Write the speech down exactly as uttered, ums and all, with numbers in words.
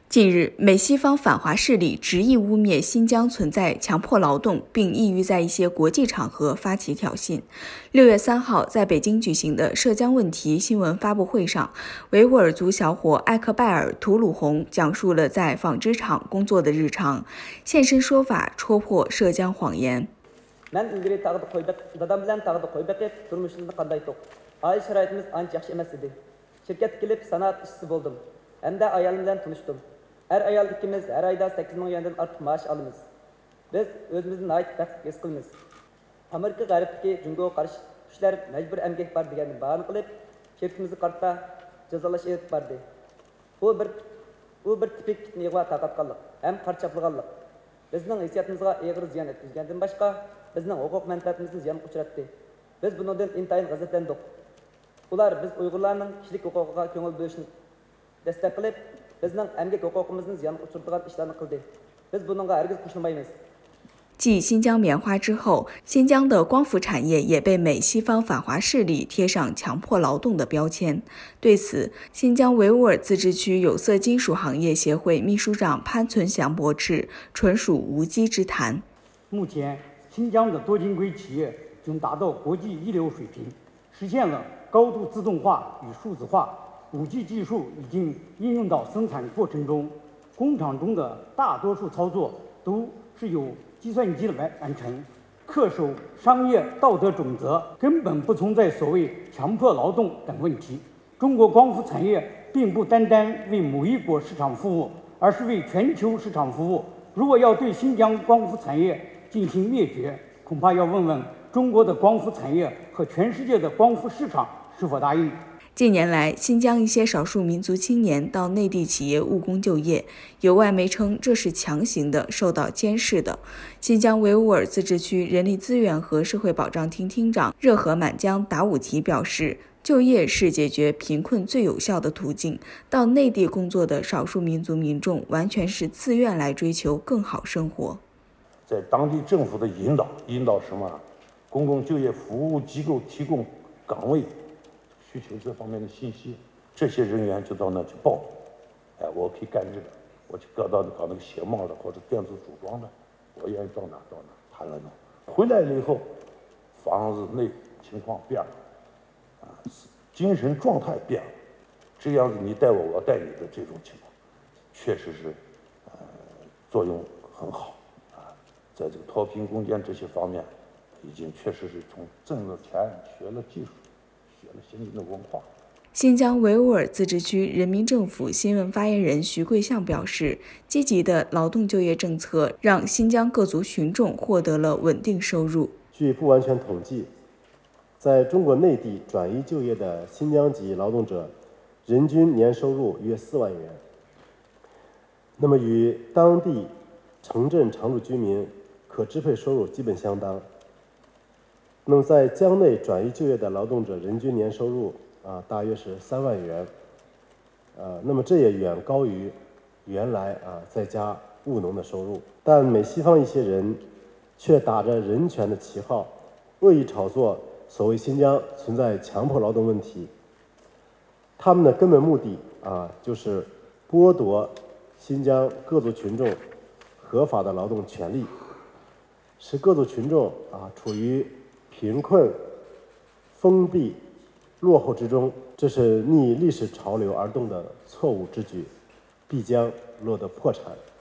近日，美西方反华势力执意污蔑新疆存在强迫劳动，并意欲在一些国际场合发起挑衅。六月三号，在北京举行的涉疆问题新闻发布会上，维吾尔族小伙艾克拜尔·图鲁洪讲述了在纺织厂工作的日常，现身说法，戳破涉疆谎言。 Әр аял ikimiz әр айда sakkiz ming yuandan ortiq maaş alamiz. Biz özümüzni nəhayət bəxt his qılmız. Amerika Qərbdəki Cungoga qarşı kuchlar majbur əmgək bar deganni bahona qilib, kepimizni qarta jazolash etib bardi. Bu bir bu bir tipik fitnaga taqatqanlik, ham qarchaplaganlik. Bizning hissiyatımızga ağır ziyan etkizgandan başqa, bizning huquq manfaatimizni ziyon uchratdi. Biz bundan intayin g'azablandik. Ular biz Uyg'urlarning kishilik huquqiga ko'ngil bo'lishni destek qilib, bizning əmgək huquqimizni ziyan uchirdigan ishlarni qildi. Biz bununla hargiz qo'shilmaymiz. 继新疆棉花之后，新疆的光伏产业也被美西方反华势力贴上强迫劳动的标签。对此，新疆维吾尔自治区有色金属行业协会秘书长潘存祥驳斥，纯属无稽之谈。 目前，新疆的多晶硅企业均达到国际一流水平，实现了高度自动化与数字化。五 G 技术已经应用到生产过程中，工厂中的大多数操作都是由计算机来完成，恪守商业道德准则，根本不存在所谓强迫劳动等问题。中国光伏产业并不单单为某一国市场服务，而是为全球市场服务。如果要对新疆光伏产业进行灭绝，恐怕要问问中国的光伏产业和全世界的光伏市场是否答应。 近年来，新疆一些少数民族青年到内地企业务工就业，有外媒称这是强行的、受到监视的。新疆维吾尔自治区人力资源和社会保障厅厅长热河满江达武提表示，就业是解决贫困最有效的途径。到内地工作的少数民族民众完全是自愿来追求更好生活。 在当地政府的引导，引导什么？公共就业服务机构提供岗位。需求这方面的信息，这些人员就到那去报，哎，我可以干这个，我去搞到搞那个鞋帽的或者电子组装的，我愿意到哪到哪谈了呢。回来了以后，房子内情况变了，啊，精神状态变了，这样子你带我，我带你的这种情况，确实是，呃，作用很好啊，在这个脱贫攻坚这些方面，已经确实是从挣了钱学了技术。新的文化。 新疆维吾尔自治区人民政府新闻发言人徐桂相表示，积极的劳动就业政策让新疆各族群众获得了稳定收入。 据不完全统计，在中国内地转移就业的新疆籍劳动者，人均年收入约四万元，那么与当地城镇常住居民可支配收入基本相当。那么在疆内转移就业的劳动者人均年收入啊，大约是三万元，呃，那么这也远高于原来啊在家务农的收入。但美西方一些人却打着人权的旗号，恶意炒作所谓新疆存在强迫劳动问题。他们的根本目的啊，就是剥夺新疆各族群众合法的劳动权利，使各族群众啊处于贫困、封闭、落后之中，这是逆历史潮流而动的错误之举，必将落得破产。